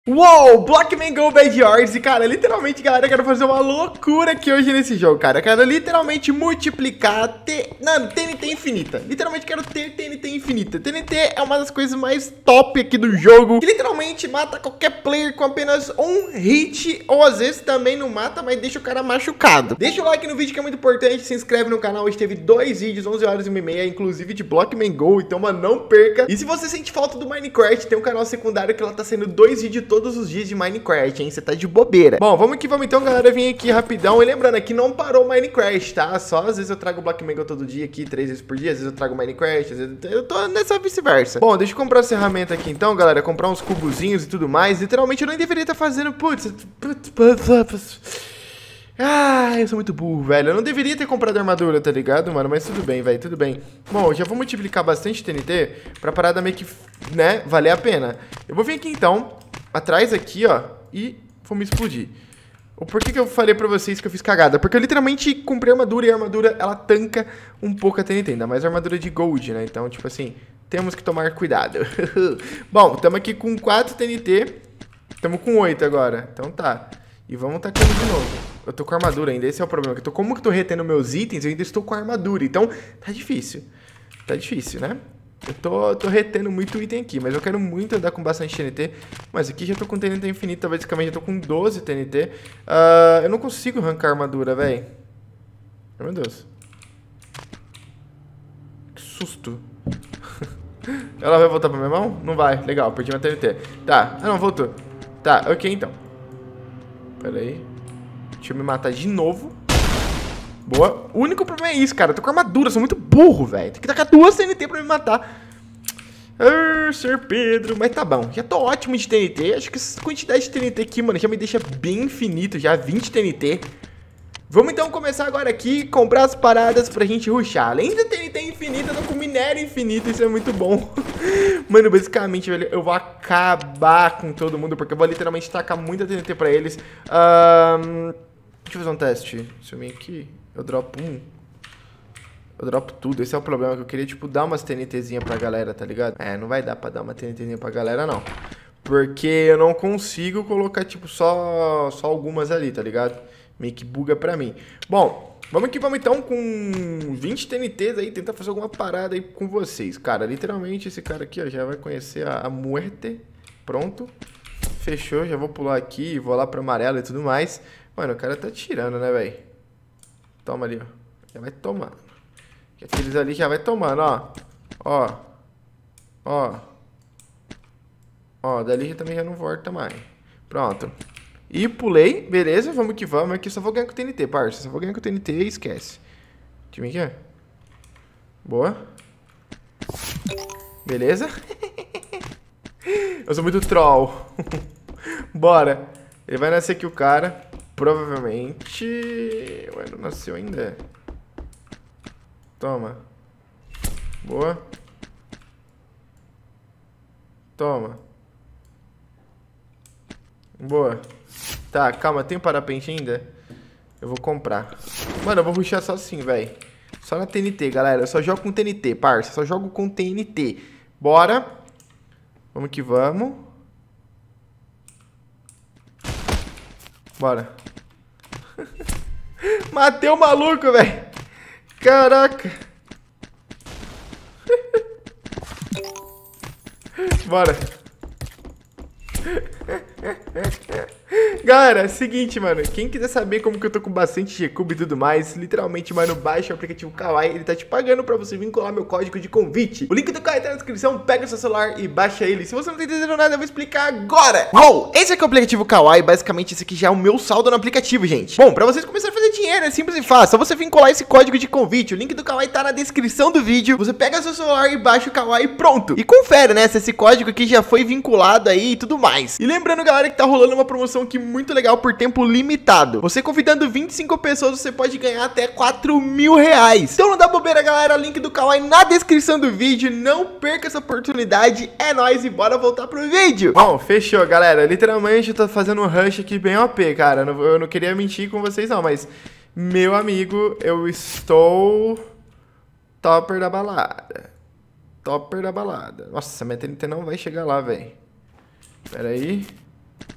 Uou, Blockman Go Bad Horse. E cara, literalmente, galera, eu quero fazer uma loucura aqui hoje nesse jogo, cara. Eu quero literalmente multiplicar TNT infinita. Literalmente quero ter TNT infinita. TNT é uma das coisas mais top aqui do jogo, que literalmente mata qualquer player com apenas um hit, ou às vezes também não mata, mas deixa o cara machucado. Deixa o like no vídeo que é muito importante, se inscreve no canal. Hoje teve 2 vídeos, 11 horas e meia, inclusive de Blockman Go, então, mano, não perca. E se você sente falta do Minecraft, tem um canal secundário que ela tá sendo 2 vídeos todos os dias de Minecraft, hein? Você tá de bobeira. Bom, vamos que vamos então, galera. Vim aqui rapidão. E lembrando, aqui não parou o Minecraft, tá? Só às vezes eu trago o Blockman Go todo dia aqui, 3 vezes por dia. Às vezes eu trago Minecraft, às vezes eu tô nessa vice-versa. Bom, deixa eu comprar essa ferramenta aqui então, galera. Comprar uns cubozinhos e tudo mais. Literalmente eu nem deveria estar fazendo... Ah, eu sou muito burro, velho. Eu não deveria ter comprado armadura, tá ligado, mano? Mas tudo bem, velho, tudo bem. Bom, já vou multiplicar bastante TNT pra parada meio que, né, valer a pena. Eu vou vir aqui, então, atrás aqui, ó, e vou me explodir. Por que eu falei pra vocês que eu fiz cagada? Porque eu literalmente comprei armadura e a armadura, ela tanca um pouco a TNT. Ainda mais a armadura de gold, né? Então, tipo assim, temos que tomar cuidado. Bom, estamos aqui com 4 TNT. Estamos com 8 agora. Então tá. E vamos tacando de novo. Eu tô com armadura ainda, esse é o problema. Como que eu tô retendo meus itens, eu ainda estou com armadura. Então, tá difícil. Tá difícil, né? Eu tô retendo muito item aqui, mas eu quero muito andar com bastante TNT. Mas aqui já tô com TNT infinito, basicamente já tô com 12 TNT. Eu não consigo arrancar armadura, velho. Meu Deus. Que susto. Ela vai voltar pra minha mão? Não vai, legal, perdi minha TNT. Tá, não, voltou. Tá, ok então. Pera aí. Deixa eu me matar de novo. Boa. O único problema é isso, cara. Eu tô com armadura, sou muito burro, velho. Tem que tacar 2 TNT pra me matar. Sr. Pedro. Mas tá bom. Já tô ótimo de TNT. Acho que essa quantidade de TNT aqui, mano, já me deixa bem infinito. Já 20 TNT. Vamos então começar agora aqui, comprar as paradas pra gente rushar. Além da TNT infinita, eu tô com minério infinito, isso é muito bom. Mano, basicamente, velho, eu vou acabar com todo mundo, porque eu vou literalmente tacar muita TNT pra eles. Deixa eu fazer um teste. Deixa eu vir aqui, eu dropo um. Eu dropo tudo, esse é o problema, que eu queria, tipo, dar umas TNTzinha pra galera, tá ligado? Não vai dar pra dar uma TNTzinha pra galera, não. Porque eu não consigo colocar, tipo, só algumas ali, tá ligado? Meio que buga pra mim. Bom, vamos então com 20 TNTs aí, tentar fazer alguma parada aí com vocês. Cara, literalmente esse cara aqui, ó, já vai conhecer a muerte. Pronto. Fechou, já vou pular aqui, vou lá pra amarelo e tudo mais. Mano, o cara tá tirando, né, velho? Toma ali, ó. Já vai tomando. Aqueles ali já vai tomando, ó. Ó. Ó. Ó, dali também já não volta mais. Pronto. E pulei, beleza, vamos que vamos. Aqui só vou ganhar com o TNT, parça. Só vou ganhar com o TNT e esquece. Deixa eu ver aqui, ó. Boa. Beleza. Eu sou muito troll. Bora. Ele vai nascer aqui o cara. Provavelmente... Ué, não nasceu ainda. Toma. Boa. Toma. Boa. Tá, calma, tem um parapente ainda? Eu vou comprar. Mano, eu vou rushar só assim, velho. Só na TNT, galera. Eu só jogo com TNT, parça. Só jogo com TNT. Bora. Vamos que vamos. Bora. Matei o maluco, velho. Caraca. Bora. Galera, é o seguinte, mano. Quem quiser saber como que eu tô com bastante G-Cube e tudo mais, literalmente, mano, baixa o aplicativo Kawaii. Ele tá te pagando pra você vincular meu código de convite. O link do Kawaii tá na descrição. Pega o seu celular e baixa ele. Se você não tá entendendo nada, eu vou explicar agora. Uou, esse aqui é o aplicativo Kawaii. Basicamente, esse aqui já é o meu saldo no aplicativo, gente. Bom, pra vocês começarem a fazer dinheiro, é simples e fácil. Só você vincular esse código de convite. O link do Kawaii tá na descrição do vídeo. Você pega seu celular e baixa o Kawaii e pronto. E confere, né, se esse código aqui já foi vinculado aí e tudo mais. E lembrando, galera, que tá rolando uma promoção aqui muito legal por tempo limitado. Você convidando 25 pessoas, você pode ganhar até 4 mil reais. Então não dá bobeira, galera. Link do Kawaii na descrição do vídeo. Não perca essa oportunidade. É nóis e bora voltar pro vídeo. Bom, fechou, galera. Literalmente eu tô fazendo um rush aqui bem OP, cara. Eu não queria mentir com vocês, não, mas... Meu amigo, eu estou... Topper da balada. Topper da balada. Nossa, minha TNT não vai chegar lá, velho. Pera aí.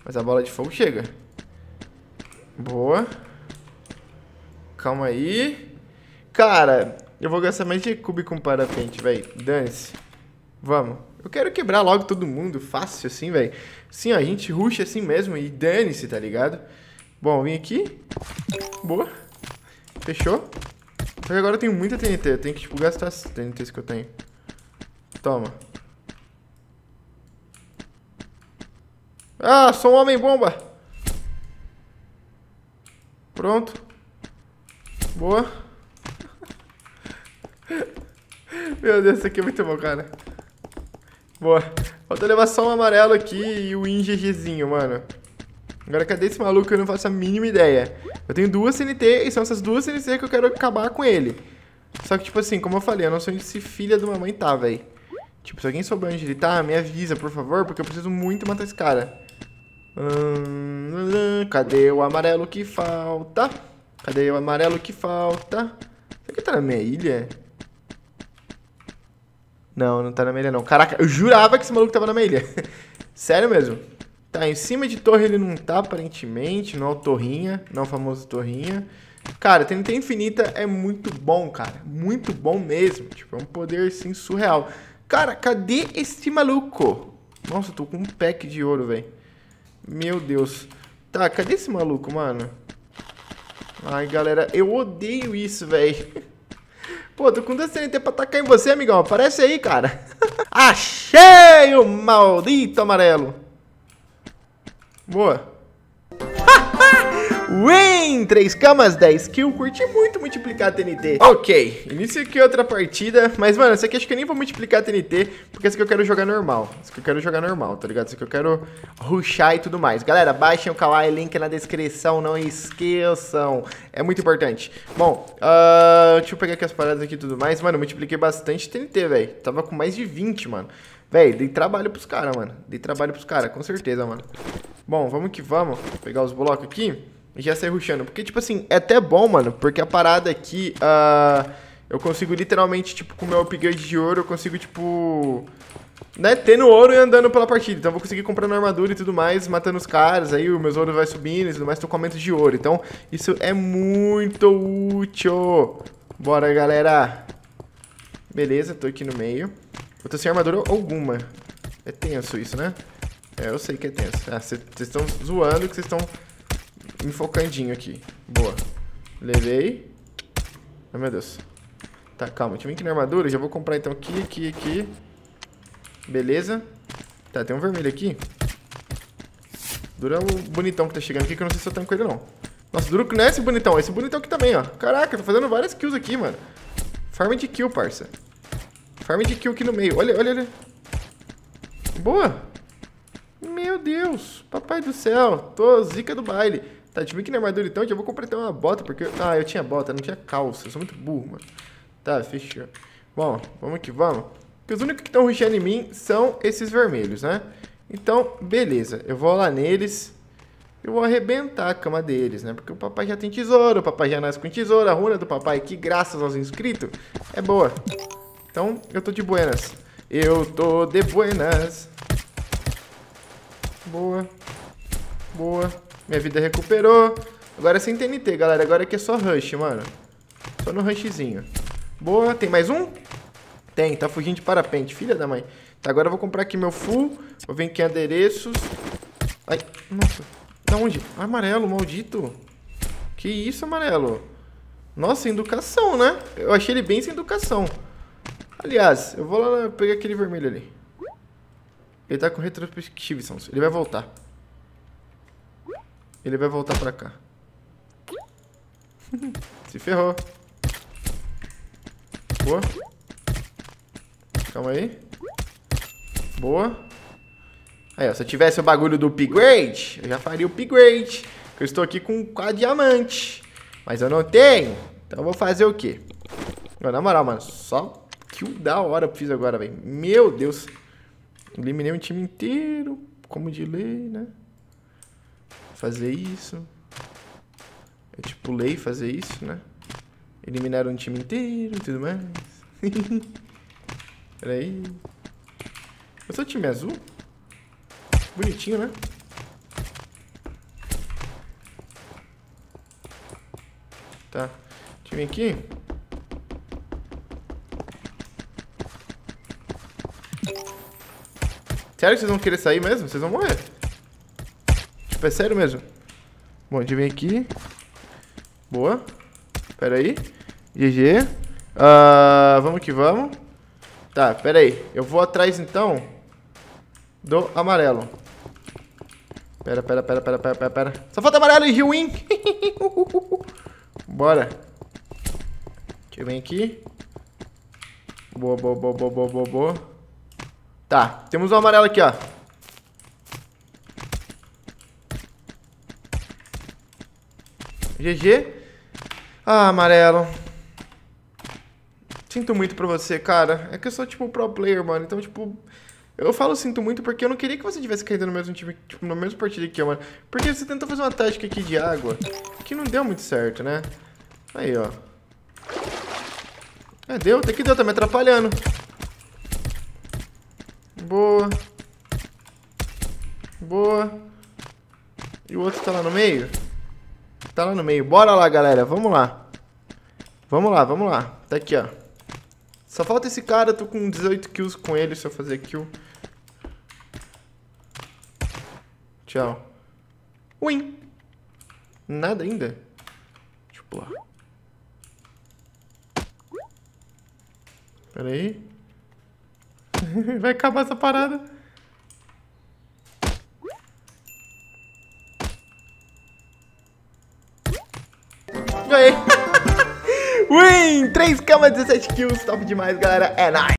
Mas a bola de fogo chega. Boa. Calma aí. Cara, eu vou gastar mais de cube com parapente, velho. Dane-se. Vamos. Eu quero quebrar logo todo mundo. Fácil assim, velho. Sim, ó, a gente rusha assim mesmo e dane-se, tá ligado? Bom, vim aqui. Boa. Fechou. Só que agora eu tenho muita TNT. Eu tenho que, tipo, gastar as TNTs que eu tenho. Toma. Ah, sou um homem-bomba. Pronto. Boa. Meu Deus, isso aqui é muito bom, cara. Boa. Falta levar só um amarelo aqui e o INGGzinho, mano. Agora, cadê esse maluco? Eu não faço a mínima ideia. Eu tenho 2 CNT e são essas 2 CNT que eu quero acabar com ele. Só que, tipo assim, como eu falei, eu não sei onde esse filho de uma mãe tá, velho. Tipo, se alguém souber onde ele tá, me avisa, por favor, porque eu preciso muito matar esse cara. Cadê o amarelo que falta? Cadê o amarelo que falta? Será que tá na minha ilha? Não, não tá na minha ilha, não. Caraca, eu jurava que esse maluco tava na minha ilha. Sério mesmo. Tá, em cima de torre ele não tá, aparentemente. Não é o Torrinha, não é o famoso Torrinha. Cara, TNT infinita é muito bom, cara. Muito bom mesmo. Tipo, é um poder, assim, surreal. Cara, cadê esse maluco? Nossa, eu tô com um pack de ouro, velho. Meu Deus. Tá, cadê esse maluco, mano? Ai, galera, eu odeio isso, velho. Pô, tô com 2 TNT pra atacar em você, amigão. Aparece aí, cara. Achei o maldito amarelo. Boa. Win! 3 camas, 10 kills. Curti muito multiplicar TNT. Ok, inicio aqui outra partida. Mas, mano, essa aqui acho que eu nem vou multiplicar TNT. Porque essa aqui eu quero jogar normal. Essa aqui eu quero jogar normal, tá ligado? Essa aqui eu quero rushar e tudo mais. Galera, baixem o Kawaii, link na descrição. Não esqueçam. É muito importante. Bom, deixa eu pegar aqui as paradas aqui e tudo mais. Mano, eu multipliquei bastante TNT, velho. Tava com mais de 20, mano. Véi, dei trabalho pros caras, mano. Dei trabalho pros caras, com certeza, mano. Bom, vamos que vamos. Vou pegar os blocos aqui e já sair rushando. Porque, tipo assim, é até bom, mano. Porque a parada aqui, eu consigo literalmente, tipo, com o meu upgrade de ouro, eu consigo, tipo, né, tendo ouro e andando pela partida. Então eu vou conseguir comprando armadura e tudo mais, matando os caras. Aí os meus ouros vai subindo e tudo mais, tô com aumento de ouro. Então isso é muito útil. Bora, galera. Beleza, tô aqui no meio. Eu tô sem armadura alguma. É tenso isso, né? É, eu sei que é tenso. Ah, vocês estão zoando que vocês estão me focandinho aqui. Boa. Levei. Ai, meu Deus. Tá, calma. Deixa eu vir aqui na armadura. Já vou comprar então aqui. Beleza. Tá, tem um vermelho aqui. Dura o bonitão que tá chegando aqui, que eu não sei se eu tanco ele não. Nossa, duro que não é esse bonitão. Esse bonitão aqui também, ó. Caraca, tô fazendo várias kills aqui, mano. Farm de kill, parça. Farm de kill aqui no meio. Olha. Boa. Meu Deus. Papai do céu. Tô zica do baile. Tá, deixa eu vir aqui na armadura então. Já vou comprar até uma bota, porque... Ah, eu tinha bota, não tinha calça. Eu sou muito burro, mano. Tá, fechou. Bom, vamos que vamos. Porque os únicos que estão rushando em mim são esses vermelhos, né? Então, beleza. Eu vou lá neles. Eu vou arrebentar a cama deles, né? Porque o papai já tem tesouro. O papai já nasce com tesouro. A runa do papai, que graças aos inscritos, é boa. Então, eu tô de buenas. Eu tô de buenas. Boa. Boa. Minha vida recuperou. Agora é sem TNT, galera. Agora aqui é só rush, mano. Só no rushzinho. Boa. Tem mais um? Tem. Tá fugindo de parapente. Filha da mãe. Tá, agora eu vou comprar aqui meu full. Vou vir aqui em adereços. Ai, nossa. Da onde? Amarelo, maldito. Que isso, amarelo? Nossa, sem educação, né? Eu achei ele bem sem educação. Aliás, eu vou lá pegar aquele vermelho ali. Ele tá com retrospective, Sons. Ele vai voltar. Ele vai voltar pra cá. Se ferrou. Boa. Calma aí. Boa. Aí, ó. Se eu tivesse o bagulho do upgrade, eu já faria o upgrade. Eu estou aqui com 4 diamantes. Mas eu não tenho. Então eu vou fazer o quê? Na moral, mano. Só kill da hora eu fiz agora, velho. Meu Deus. Eliminei um time inteiro. Como de lei, né? Fazer isso. Eu tipo lei fazer isso, né? Eliminaram um time inteiro e tudo mais. Pera aí. Eu sou time azul? Bonitinho, né? Tá. Deixa eu vir aqui. Sério que vocês vão querer sair mesmo? Vocês vão morrer. Tipo, é sério mesmo. Bom, deixa eu vir aqui. Boa. Pera aí. GG. Vamos que vamos. Tá, pera aí. Eu vou atrás, então, do amarelo. Pera. Só falta amarelo e ruim. Bora. Deixa eu vir aqui. Boa. Tá, temos um amarelo aqui, ó. GG. Ah, amarelo. Sinto muito pra você, cara. É que eu sou, tipo, pro player, mano. Então, tipo... Eu falo sinto muito porque eu não queria que você tivesse caído no mesmo time, tipo, na mesma partida que eu, mano. Porque você tentou fazer uma tática aqui de água que não deu muito certo, né? Aí, ó. Deu, até que deu, tá me atrapalhando. Boa. E o outro tá lá no meio? Tá lá no meio. Bora lá, galera. Vamos lá. Vamos lá. Tá aqui, ó. Só falta esse cara. Eu tô com 18 kills com ele se eu fazer kill. Tchau. Win. Nada ainda? Deixa eu pular. Pera aí. Vai acabar essa parada. Ganhei. Win! 3K, 17 kills. Top demais, galera. É nóis.